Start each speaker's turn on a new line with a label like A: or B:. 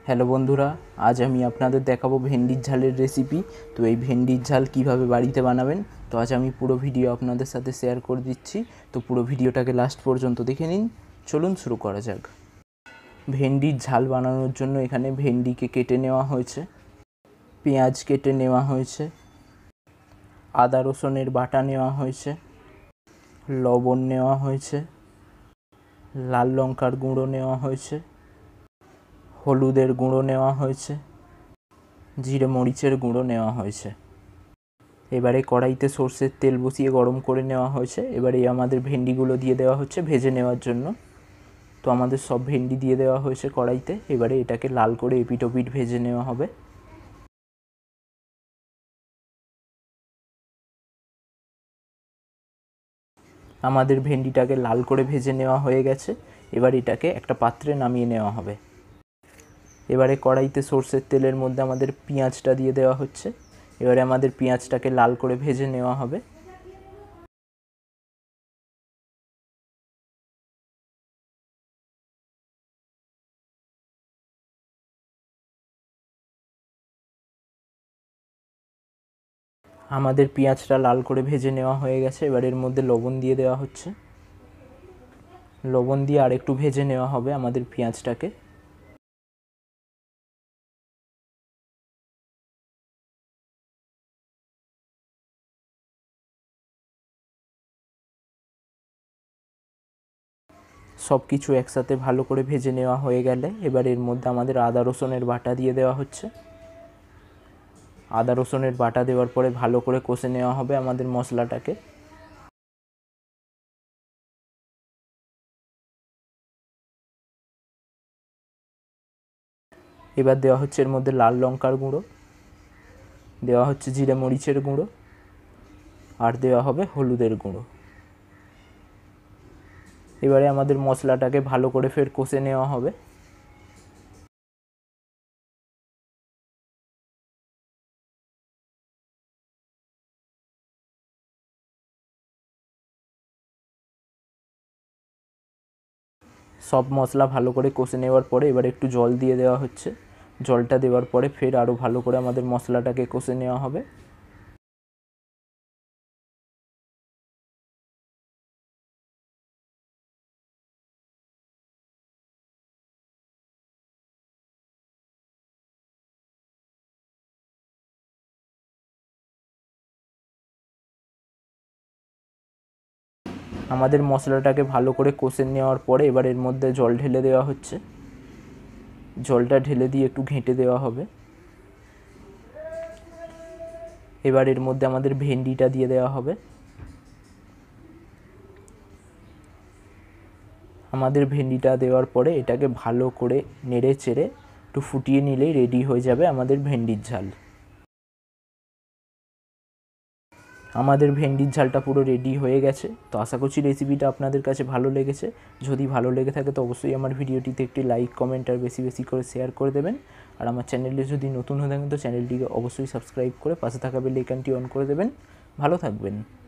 A: Hello বন্ধুরা, আজ আমি আপনাদের দেখাবো ভেন্ডির ঝালের রেসিপি। তো এই ভেন্ডির ঝাল কিভাবে বাড়িতে বানাবেন, তো আজ আমি পুরো ভিডিও আপনাদের সাথে শেয়ার করে দিচ্ছি। তো পুরো ভিডিওটাকে লাস্ট পর্যন্ত দেখে নিন। চলুন শুরু করা যাক। ভেন্ডির ঝাল বানানোর জন্য এখানে ভেন্ডিকে কেটে নেওয়া হয়েছে, পেঁয়াজ কেটে নেওয়া হয়েছে, আদা রসুনের বাটা নেওয়া হয়েছে, লবণ নেওয়া হয়েছে, লাল লঙ্কার গুঁড়ো নেওয়া হয়েছে, হলুদের গুঁড়ো নেওয়া হয়েছে, জিরে মরিচের গুঁড়ো নেওয়া হয়েছে। এবারে কড়াইতে সর্ষের তেল বসিয়ে গরম করে নেওয়া হয়েছে। এবারে আমাদের ভেন্ডিগুলো দিয়ে দেওয়া হচ্ছে ভেজে নেওয়ার জন্য। তো আমাদের সব ভেন্ডি দিয়ে দেওয়া হয়েছে কড়াইতে। এবারে এটাকে লাল করে এপিট ওপিট ভেজে নেওয়া হবে। আমাদের ভেন্ডিটাকে লাল করে ভেজে নেওয়া হয়ে গেছে। এবার এটাকে একটা পাত্রে নামিয়ে নেওয়া হবে। এবারে কড়াইতে সর্ষের তেলের মধ্যে আমাদের পেঁয়াজটা দিয়ে দেওয়া হচ্ছে। এবারে আমাদের পেঁয়াজটাকে লাল করে ভেজে নেওয়া হবে। আমাদের পেঁয়াজটা লাল করে ভেজে নেওয়া হয়ে গেছে। এবার এর মধ্যে লবণ দিয়ে দেওয়া হচ্ছে। লবণ দিয়ে আর একটু ভেজে নেওয়া হবে আমাদের পেঁয়াজটাকে। সব কিছু একসাথে ভালো করে ভেজে নেওয়া হয়ে গেলে এবার এর মধ্যে আমাদের আদা রসুনের বাটা দিয়ে দেওয়া হচ্ছে। আদা রসুনের বাটা দেওয়ার পরে ভালো করে কষে নেওয়া হবে আমাদের মশলাটাকে। এবার দেওয়া হচ্ছে এর মধ্যে লাল লঙ্কার গুঁড়ো, দেওয়া হচ্ছে জিরে মরিচের গুঁড়ো, আর দেওয়া হবে হলুদের গুঁড়ো। এবারে আমাদের মশলাটাকে ভালো করে ফের কষে নেওয়া হবে। সব মশলা ভালো করে কষে নেওয়ার পরে এবার একটু জল দিয়ে দেওয়া হচ্ছে। জলটা দেওয়ার পরে ফের আরও ভালো করে আমাদের মশলাটাকে কষে নেওয়া হবে। আমাদের মশলাটাকে ভালো করে কষে নেওয়ার পরে এবার এর মধ্যে জল ঢেলে দেওয়া হচ্ছে। জলটা ঢেলে দিয়ে একটু ঘেঁটে দেওয়া হবে। এবার এর মধ্যে আমাদের ভেন্ডিটা দিয়ে দেওয়া হবে। আমাদের ভেন্ডিটা দেওয়ার পরে এটাকে ভালো করে নেড়ে চেড়ে একটু ফুটিয়ে নিলেই রেডি হয়ে যাবে আমাদের ভেন্ডির ঝাল। আমাদের ভেন্ডির ঝালটা পুরো রেডি হয়ে গেছে। তো আশা করছি রেসিপিটা আপনাদের কাছে ভালো লেগেছে। যদি ভালো লেগে থাকে তো অবশ্যই আমার ভিডিওটিতে একটি লাইক, কমেন্ট আর বেশি বেশি করে শেয়ার করে দেবেন। আর আমার চ্যানেলে যদি নতুন হয়ে থাকেন তো চ্যানেলটিকে অবশ্যই সাবস্ক্রাইব করে পাশে থাকা বেল আইকনটি অন করে দেবেন। ভালো থাকবেন।